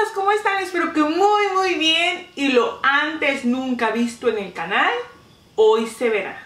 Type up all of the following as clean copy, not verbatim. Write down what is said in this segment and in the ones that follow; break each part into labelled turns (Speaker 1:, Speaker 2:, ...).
Speaker 1: hermosos, ¿cómo están? Espero que muy bien y lo antes nunca visto en el canal, hoy se verá.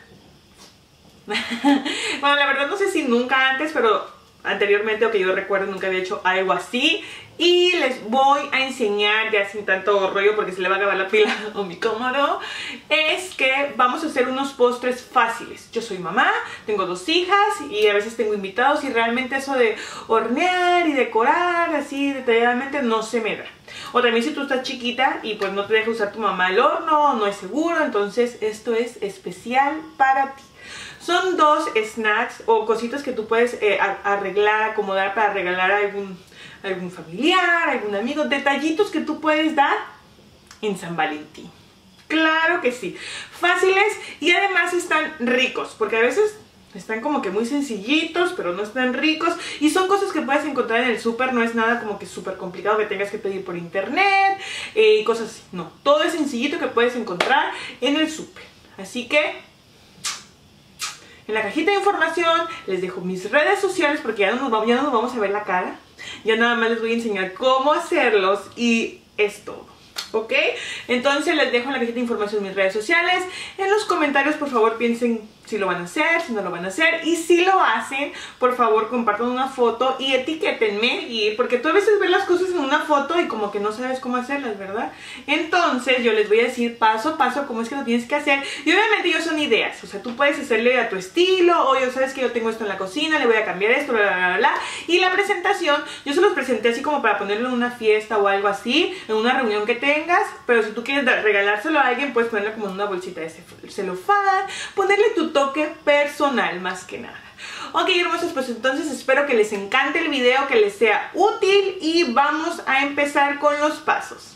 Speaker 1: Bueno, la verdad no sé si nunca antes, pero anteriormente o que yo recuerdo nunca había hecho algo así. Y les voy a enseñar, ya sin tanto rollo porque se le va a acabar la pila a mi cómodo, es que vamos a hacer unos postres fáciles. Yo soy mamá, tengo 2 hijas y a veces tengo invitados y realmente eso de hornear y decorar así detalladamente no se me da. O también si tú estás chiquita y pues no te deja usar tu mamá el horno, no es seguro, entonces esto es especial para ti. Son 2 snacks o cositas que tú puedes arreglar, acomodar para regalar a algún familiar, algún amigo, detallitos que tú puedes dar en San Valentín. Claro que sí, fáciles y además están ricos, porque a veces están como que muy sencillitos, pero no están ricos y son cosas que puedes encontrar en el súper, no es nada como que súper complicado que tengas que pedir por internet y cosas así, no, todo es sencillito que puedes encontrar en el súper, así que en la cajita de información les dejo mis redes sociales porque ya no nos vamos a ver la cara. Ya nada más les voy a enseñar cómo hacerlos y es todo, ¿ok? Entonces les dejo en la cajita de información mis redes sociales. En los comentarios por favor piensen si lo van a hacer, si no lo van a hacer. Y si lo hacen, por favor compartan una foto y etiquétenme. Porque tú a veces ves las cosas en una foto y como que no sabes cómo hacerlas, ¿verdad? Entonces yo les voy a decir paso a paso cómo es que lo tienes que hacer. Y obviamente ellos son ideas. O sea, tú puedes hacerle a tu estilo. O yo sabes que yo tengo esto en la cocina, le voy a cambiar esto, bla, bla, bla, bla. Y la presentación, yo se los presenté así como para ponerlo en una fiesta o algo así, en una reunión que tengas. Pero si tú quieres regalárselo a alguien, puedes ponerlo como en una bolsita de celofán, ponerle tu toque personal más que nada. Ok, hermosos, pues entonces espero que les encante el video, que les sea útil y vamos a empezar con los pasos.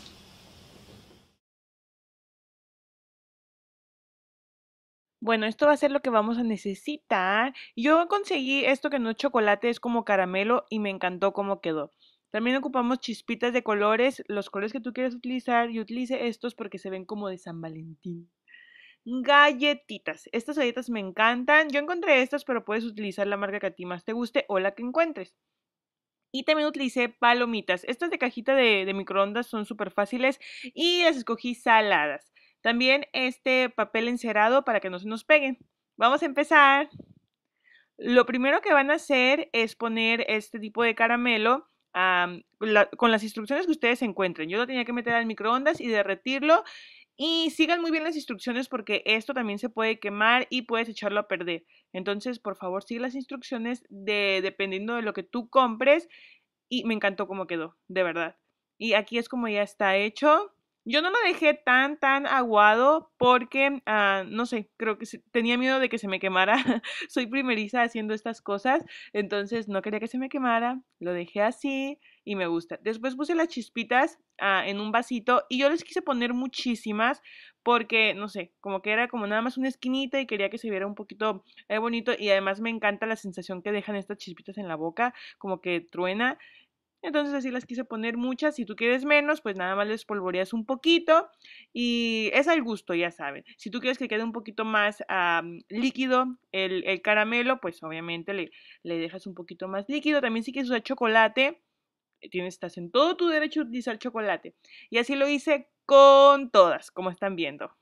Speaker 1: Bueno, esto va a ser lo que vamos a necesitar. Yo conseguí esto que no es chocolate, es como caramelo y me encantó cómo quedó. También ocupamos chispitas de colores, los colores que tú quieras utilizar. Yo utilicé estos porque se ven como de San Valentín. Galletitas. Estas galletas me encantan. Yo encontré estas, pero puedes utilizar la marca que a ti más te guste o la que encuentres. Y también utilicé palomitas. Estas de cajita de microondas son súper fáciles y las escogí saladas. También este papel encerado para que no se nos peguen. Vamos a empezar. Lo primero que van a hacer es poner este tipo de caramelo con las instrucciones que ustedes encuentren. Yo lo tenía que meter al microondas y derretirlo. Y sigan muy bien las instrucciones porque esto también se puede quemar y puedes echarlo a perder. Entonces, por favor, sigue las instrucciones dependiendo de lo que tú compres. Y me encantó cómo quedó, de verdad. Y aquí es como ya está hecho. Yo no lo dejé tan aguado porque, no sé, creo que tenía miedo de que se me quemara. Soy primeriza haciendo estas cosas, entonces no quería que se me quemara. Lo dejé así y me gusta. Después puse las chispitas en un vasito y yo les quise poner muchísimas porque, no sé, como que era como nada más una esquinita y quería que se viera un poquito bonito y además me encanta la sensación que dejan estas chispitas en la boca, como que truena. Entonces así las quise poner muchas. Si tú quieres menos, pues nada más les polvoreas un poquito. Y es al gusto, ya saben. Si tú quieres que quede un poquito más líquido el caramelo, pues obviamente le dejas un poquito más líquido. También si quieres usar chocolate, estás en todo tu derecho de utilizar chocolate. Y así lo hice con todas, como están viendo.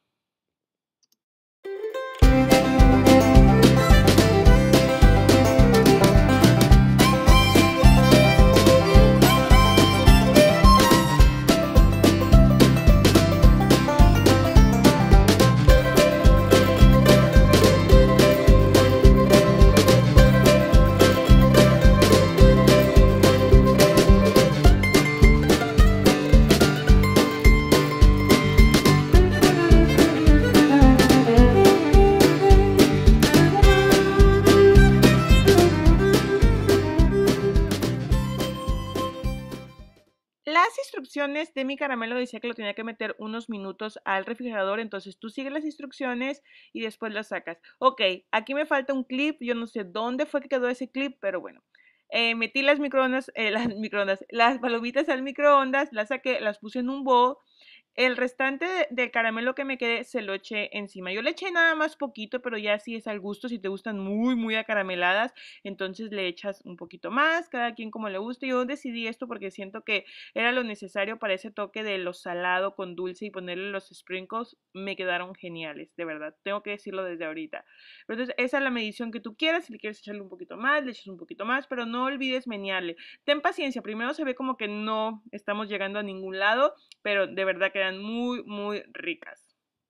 Speaker 1: Las instrucciones de mi caramelo decía que lo tenía que meter unos minutos al refrigerador, entonces tú sigues las instrucciones y después las sacas. Ok, aquí me falta un clip, yo no sé dónde fue que quedó ese clip, pero bueno. Metí las palomitas al microondas, las saqué, las puse en un bowl El restante del caramelo que me quedé se lo eché encima. Yo le eché nada más poquito, pero ya sí es al gusto. Si te gustan muy, muy acarameladas, entonces le echas un poquito más, cada quien como le guste. Yo decidí esto porque siento que era lo necesario para ese toque de lo salado con dulce y ponerle los sprinkles. Me quedaron geniales, de verdad. Tengo que decirlo desde ahorita. Entonces, esa es la medición que tú quieras. Si le quieres echarle un poquito más, le echas un poquito más, pero no olvides menearle. Ten paciencia, primero se ve como que no estamos llegando a ningún lado, pero de verdad quedan muy, muy ricas.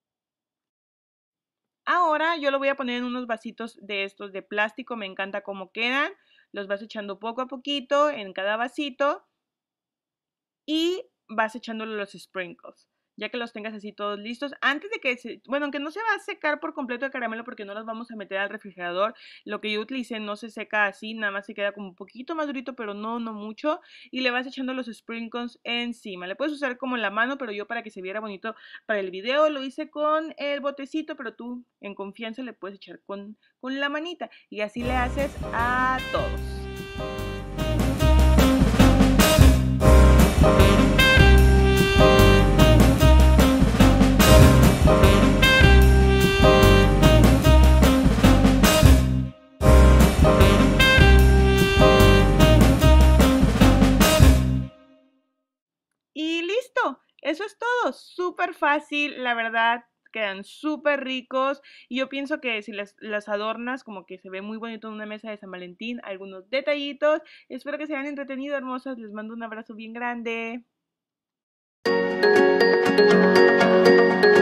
Speaker 1: Ahora yo lo voy a poner en unos vasitos de estos de plástico, me encanta cómo quedan. Los vas echando poco a poquito en cada vasito y vas echándole los sprinkles. Ya que los tengas así todos listos, antes de que bueno, aunque no se va a secar por completo el caramelo porque no los vamos a meter al refrigerador, lo que yo utilicé no se seca así, nada más se queda como un poquito más durito, pero no mucho, y le vas echando los sprinkles encima. Le puedes usar como en la mano, pero yo para que se viera bonito para el video lo hice con el botecito, pero tú en confianza le puedes echar con la manita, y así le haces a todos. Y listo, eso es todo, súper fácil, la verdad, quedan súper ricos y yo pienso que si las adornas como que se ve muy bonito en una mesa de San Valentín, algunos detallitos, espero que se hayan entretenido, hermosas, les mando un abrazo bien grande.